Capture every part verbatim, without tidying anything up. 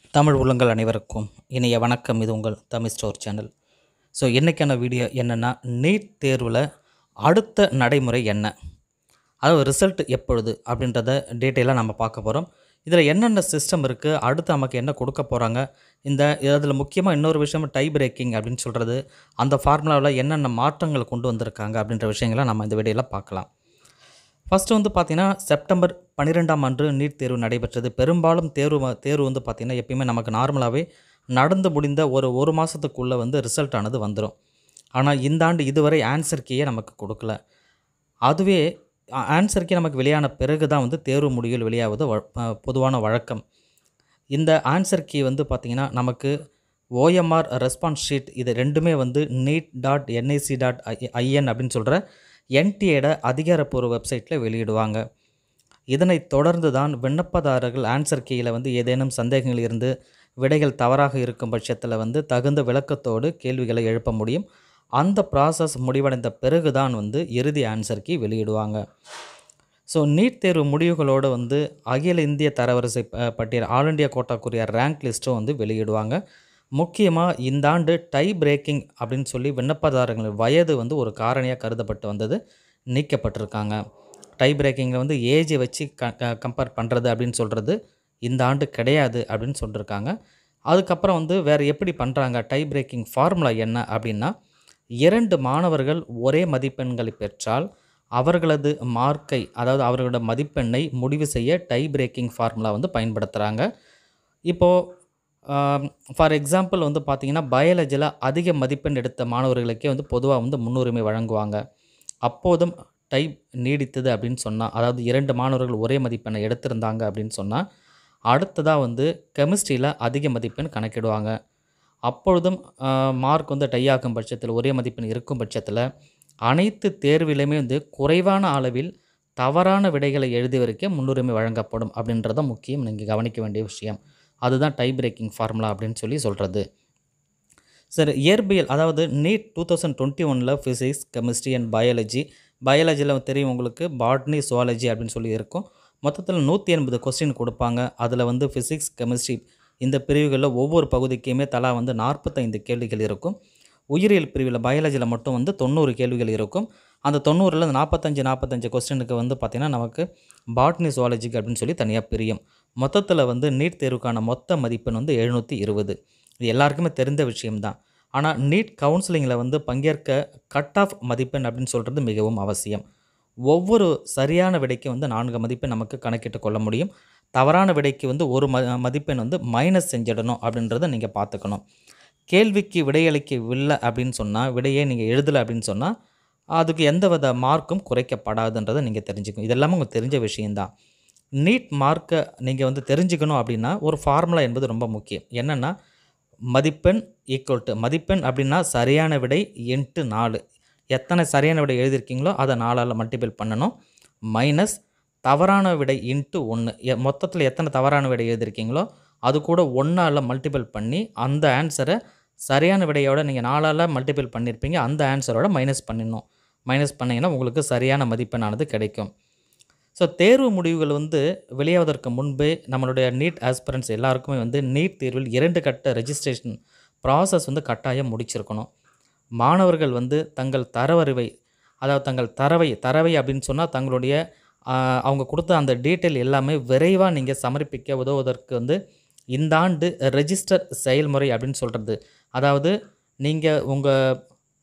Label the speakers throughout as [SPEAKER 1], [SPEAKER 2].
[SPEAKER 1] தமிழ் உள்ளங்கள் அனைவருக்கும் இனிய வணக்கம். இது உங்கள் தமிழ்ஸ்டோர் சேனல். ஸோ இன்றைக்கான வீடியோ என்னென்னா, நீட் தேர்வில் அடுத்த நடைமுறை என்ன, அதாவது ரிசல்ட் எப்பொழுது அப்படின்றத டீட்டெயிலாக நம்ம பார்க்க போகிறோம். இதில் என்னென்ன சிஸ்டம் இருக்குது, அடுத்து நமக்கு என்ன கொடுக்க போகிறாங்க, இந்த இதில் முக்கியமாக இன்னொரு விஷயம் டை பிரேக்கிங் அப்படின்னு சொல்கிறது, அந்த ஃபார்முலாவில் என்னென்ன மாற்றங்கள் கொண்டு வந்திருக்காங்க அப்படின்ற விஷயங்களை நம்ம இந்த வீடியோவில் பார்க்கலாம். ஃபஸ்ட்டு வந்து பார்த்திங்கன்னா, செப்டம்பர் பன்னிரெண்டாம் அன்று நீட் தேர்வு நடைபெற்றது. பெரும்பாலும் தேர்வு தேர்வு வந்து பார்த்திங்கன்னா எப்பயுமே நமக்கு நார்மலாகவே நடந்து முடிந்த ஒரு ஒரு மாதத்துக்குள்ளே வந்து ரிசல்ட் ஆனது வந்துடும். ஆனால் இந்த ஆண்டு இதுவரை ஆன்சர் கீயை நமக்கு கொடுக்கல. அதுவே ஆன்சர் கீ நமக்கு வெளியான பிறகு தான் வந்து தேர்வு முடிவுகள் வெளியாவது பொதுவான வழக்கம். இந்த ஆன்சர் கீ வந்து பார்த்திங்கன்னா நமக்கு ஓஎம்ஆர் ரெஸ்பான்ஸ் ஷீட் இது ரெண்டுமே வந்து NEET dot NIC dot IN அப்படின்னு சொல்கிற என்டிஏட அதிகாரப்பூர்வ வெப்சைட்டில் வெளியிடுவாங்க. இதனைத் தொடர்ந்து தான் விண்ணப்பதாரர்கள் ஆன்சர் கீயில் வந்து ஏதேனும் சந்தேகங்கள் இருந்து விடைகள் தவறாக இருக்கும் பட்சத்தில் வந்து தகுந்த விளக்கத்தோடு கேள்விகளை எழுப்ப முடியும். அந்த ப்ராசஸ் முடிவடைந்த பிறகு தான் வந்து இறுதி ஆன்சர் கீ வெளியிடுவாங்க. ஸோ நீட் தேர்வு முடிவுகளோடு வந்து அகில இந்திய தரவரிசை பட்டியல் ஆல் இண்டியா கோட்டாக்குரிய ரேங்க் லிஸ்ட்டும் வந்து வெளியிடுவாங்க. முக்கியமாக இந்த ஆண்டு டை பிரேக்கிங் அப்படின்னு சொல்லி விண்ணப்பதாரர்கள் வயது வந்து ஒரு காரணியாக கருதப்பட்டு வந்தது நீக்கப்பட்டிருக்காங்க. டை பிரேக்கிங்கில் வந்து ஏஜை வச்சு க கம்பேர் பண்ணுறது அப்படின்னு சொல்கிறது இந்த ஆண்டு கிடையாது அப்படின்னு சொல்லியிருக்காங்க. அதுக்கப்புறம் வந்து வேறு எப்படி பண்ணுறாங்க, டை பிரேக்கிங் ஃபார்முலா என்ன அப்படின்னா, இரண்டு மாணவர்கள் ஒரே மதிப்பெண்களை பெற்றால் அவர்களது மார்க்கை, அதாவது அவர்களோட மதிப்பெண்ணை முடிவு செய்ய டை பிரேக்கிங் ஃபார்முலா வந்து பயன்படுத்துகிறாங்க. இப்போது ஃபார் எக்ஸாம்பிள் வந்து பார்த்திங்கன்னா, பயாலஜியில் அதிக மதிப்பெண் எடுத்த மாணவர்களுக்கே வந்து பொதுவாக வந்து முன்னுரிமை வழங்குவாங்க. அப்போதும் டை நீடித்தது அப்படின்னு சொன்னால், அதாவது இரண்டு மாணவர்கள் ஒரே மதிப்பெண்ணை எடுத்திருந்தாங்க அப்படின்னு சொன்னால், அடுத்ததாக வந்து கெமிஸ்ட்ரியில் அதிக மதிப்பெண் கணக்கிடுவாங்க. அப்பொழுதும் மார்க் வந்து டை ஆகும் பட்சத்தில், ஒரே மதிப்பெண் இருக்கும் பட்சத்தில் அனைத்து தேர்விலுமே வந்து குறைவான அளவில் தவறான விடைகளை எழுதியவருக்கே முன்னுரிமை வழங்கப்படும் அப்படின்றத முக்கியம் நீங்கள் கவனிக்க வேண்டிய விஷயம். அதுதான் டை பிரேக்கிங் ஃபார்முலா அப்படின்னு சொல்லி சொல்கிறது. சரி, இயற்பியல், அதாவது நீட் டூ தௌசண்ட் டுவெண்ட்டி ஒனில் ஃபிசிக்ஸ், கெமிஸ்ட்ரி அண்ட் பயாலஜி, பயாலஜியில் தெரியும் உங்களுக்கு பாட்னி, சுவாலஜி அப்படின்னு சொல்லி இருக்கும். மொத்தத்தில் நூற்றி எண்பது கொஸ்டின் கொடுப்பாங்க. அதில் வந்து ஃபிசிக்ஸ், கெமிஸ்ட்ரி இந்த பிரிவுகளில் ஒவ்வொரு பகுதிக்குமே தலா வந்து நாற்பத்தைந்து கேள்விகள் இருக்கும். உயிரியல் பிரிவில் பயாலஜியில் மட்டும் வந்து தொண்ணூறு கேள்விகள் இருக்கும். அந்த தொண்ணூறில் நாற்பத்தஞ்சு நாற்பத்தஞ்சு கொஸ்டினுக்கு வந்து பார்த்திங்கன்னா நமக்கு பாட்னி, சுவாலஜிக்கு அப்படின்னு சொல்லி தனியாக பிரியும். மொத்தத்தில் வந்து நீட் தேர்வுக்கான மொத்த மதிப்பெண் வந்து எழுநூற்றி இருபது. இது எல்லாருக்குமே தெரிந்த விஷயம்தான். ஆனால் நீட் கவுன்சிலிங்கில் வந்து பங்கேற்க கட் ஆஃப் மதிப்பெண் அப்படின்னு சொல்கிறது மிகவும் அவசியம். ஒவ்வொரு சரியான விடைக்கு வந்து நான்கு மதிப்பெண் நமக்கு கணக்கிட்டு கொள்ள முடியும். தவறான விடைக்கு வந்து ஒரு ம மதிப்பெண் வந்து மைனஸ் செஞ்சிடணும் அப்படின்றத நீங்கள் பார்த்துக்கணும். கேள்விக்கு விடையளிக்கவில்லை அப்படின்னு சொன்னால், விடையே நீங்கள் எழுதலை அப்படின்னு சொன்னால், அதுக்கு எந்த வித மார்க்கும் குறைக்கப்படாதுன்றதை நீங்கள் தெரிஞ்சுக்கணும். இதெல்லாமே உங்களுக்கு தெரிஞ்ச விஷயந்தான். நீட் மார்க்கை நீங்கள் வந்து தெரிஞ்சுக்கணும் அப்படின்னா ஒரு ஃபார்முலா என்பது ரொம்ப முக்கியம். என்னென்னா, மதிப்பெண் ஈக்குவல் டு மதிப்பெண் அப்படின்னா சரியான விடை இன்ட்டு நாலு. எத்தனை சரியான விடை எழுதியிருக்கீங்களோ அதை நாலால் மல்டிபிள் பண்ணணும். மைனஸ் தவறான விடை இன்ட்டு ஒன்று. மொத்தத்தில் எத்தனை தவறான விடை எழுதியிருக்கீங்களோ அது கூட ஒன்றால் மல்டிபிள் பண்ணி அந்த ஆன்சரை சரியான விடையோட நீங்கள் நாலால் மல்டிபிள் பண்ணியிருப்பீங்க, அந்த ஆன்சரோட மைனஸ் பண்ணிடணும். மைனஸ் பண்ணிங்கன்னா உங்களுக்கு சரியான மதிப்பெண்ணானது கிடைக்கும். ஸோ தேர்வு முடிவுகள் வந்து வெளியாவதற்கு முன்பே நம்மளுடைய நீட் ஆஸ்பிரன்ஸ் எல்லாருக்குமே வந்து நீட் தேர்வில் இரண்டு கட்ட ரெஜிஸ்ட்ரேஷன் ப்ராசஸ் வந்து கட்டாயம் முடிச்சிருக்கணும். மாணவர்கள் வந்து தங்கள் தரவறிவை, அதாவது தங்கள் தரவை தரவை அப்படின்னு சொன்னால் தங்களுடைய அவங்க கொடுத்த அந்த டீட்டெயில் எல்லாமே விரைவாக நீங்கள் சமர்ப்பிக்க உதவுவதற்கு வந்து இந்த ஆண்டு ரெஜிஸ்டர் செயல்முறை அப்படின்னு சொல்கிறது. அதாவது நீங்கள் உங்கள்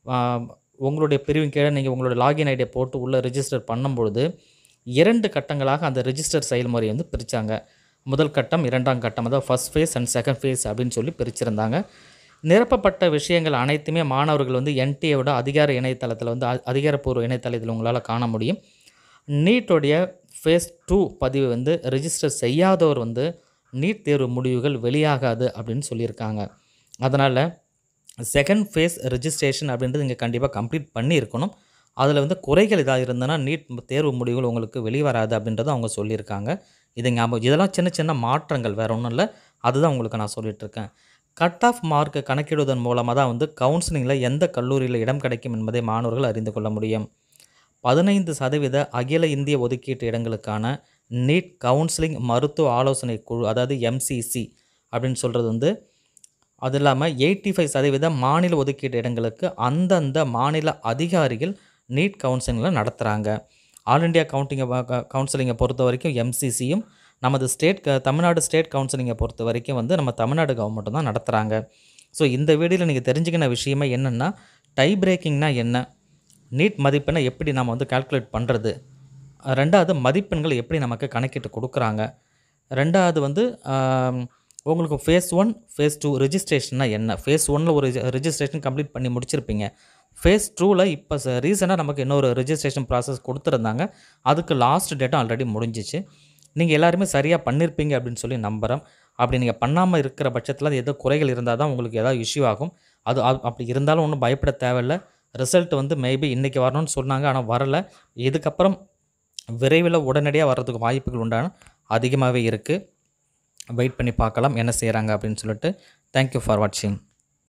[SPEAKER 1] உங்களுடைய பிரிவின் கீழே நீங்கள் உங்களோட லாகின் ஐடியை போட்டு உள்ளே ரெஜிஸ்டர் பண்ணும்பொழுது இரண்டு கட்டங்களாக அந்த ரெஜிஸ்டர் செயல்முறையை வந்து பிரித்தாங்க. முதல் கட்டம், இரண்டாம் கட்டம், அதாவது first phase and second phase அப்படின்னு சொல்லி பிரிச்சிருந்தாங்க. நிரப்பப்பட்ட விஷயங்கள் அனைத்துமே மாணவர்கள் வந்து என்டிஏவோட அதிகார இணையதளத்தில் வந்து அதிகாரப்பூர்வ இணையதளத்தில் உங்களால் காண முடியும். நீட்டோடைய ஃபேஸ் டூ பதிவு வந்து ரெஜிஸ்டர் செய்யாதவர் வந்து நீட் தேர்வு முடிவுகள் வெளியாகாது அப்படின்னு சொல்லியிருக்காங்க. அதனால் செகண்ட் ஃபேஸ் ரெஜிஸ்ட்ரேஷன் அப்படின்றது இங்கே கண்டிப்பாக கம்ப்ளீட் பண்ணியிருக்கணும். அதில் வந்து குறைகள் இதாக இருந்ததுன்னா நீட் தேர்வு முடிவுகள் உங்களுக்கு வெளிவராது அப்படின்றத அவங்க சொல்லியிருக்காங்க. இது ஞாபகம், இதெல்லாம் சின்ன சின்ன மாற்றங்கள், வேறு ஒன்றும் இல்லை. அதுதான் உங்களுக்கு நான் சொல்லிகிட்ருக்கேன். கட் ஆஃப் மார்க்கை கணக்கிடுவதன் மூலமாக தான் வந்து கவுன்சிலிங்கில் எந்த கல்லூரியில் இடம் கிடைக்கும் என்பதை மாணவர்கள் அறிந்து கொள்ள முடியும். பதினைந்து சதவீத அகில இந்திய ஒதுக்கீட்டு இடங்களுக்கான நீட் கவுன்சிலிங் மருத்துவ ஆலோசனை குழு, அதாவது எம்சிசி அப்படின்னு சொல்கிறது வந்து அது இல்லாமல் எயிட்டி ஃபைவ் சதவீதம் மாநில ஒதுக்கீடு இடங்களுக்கு அந்தந்த மாநில அதிகாரிகள் நீட் கவுன்சிலிங்கில் நடத்துகிறாங்க. ஆல் இண்டியா கவுண்டிங்கை கவுன்சிலிங்கை பொறுத்த வரைக்கும் எம்சிசியும் நமது ஸ்டேட் க தமிழ்நாடு ஸ்டேட் கவுன்சிலிங்கை பொறுத்த வரைக்கும் வந்து நம்ம தமிழ்நாடு கவர்மெண்ட்டும் தான் நடத்துகிறாங்க. ஸோ இந்த வீடியோவில் நீங்கள் தெரிஞ்சுக்கின விஷயமே என்னென்னா, டை பிரேக்கிங்னா என்ன, நீட் மதிப்பெண்ணை எப்படி நம்ம வந்து கால்குலேட் பண்ணுறது, ரெண்டாவது மதிப்பெண்கள் எப்படி நமக்கு கணக்கிட்டு கொடுக்குறாங்க, ரெண்டாவது வந்து உங்களுக்கு ஃபேஸ் ஒன் ஃபேஸ் டூ ரிஜிஸ்ட்ரேஷன்னா என்ன, ஃபேஸ் ஒன்னில் ஒரு ரிஜிஸ்ட்ரேஷன் கம்ப்ளீட் பண்ணி முடிச்சிருப்பீங்க, ஃபேஸ் டூவில் இப்போ ரீசெண்டாக நமக்கு இன்னொரு ரிஜிஸ்ட்ரேஷன் ப்ராசஸ் கொடுத்துருந்தாங்க, அதுக்கு லாஸ்ட் டேட்டும் ஆல்ரெடி முடிஞ்சிச்சு. நீங்கள் எல்லாருமே சரியாக பண்ணியிருப்பீங்க அப்படின்னு சொல்லி நம்புகிறேன். அப்படி நீங்கள் பண்ணாமல் இருக்கிற பட்சத்தில் ஏதோ குறைகள் இருந்தால் தான் உங்களுக்கு ஏதாவது இஷ்யூ ஆகும். அது அப்படி இருந்தாலும் ஒன்றும் பயப்பட தேவையில்லை. ரிசல்ட் வந்து மேபி இன்றைக்கி வரணும்னு சொன்னாங்க, ஆனால் வரலை. இதுக்கப்புறம் விரைவில் உடனடியாக வர்றதுக்கு வாய்ப்புகள் உண்டான அதிகமாகவே இருக்குது. வெயிட் பண்ணி பார்க்கலாம் என்ன செய்கிறாங்க அப்படின்னு சொல்லிட்டு. தேங்க்யூ ஃபார் வாட்சிங்.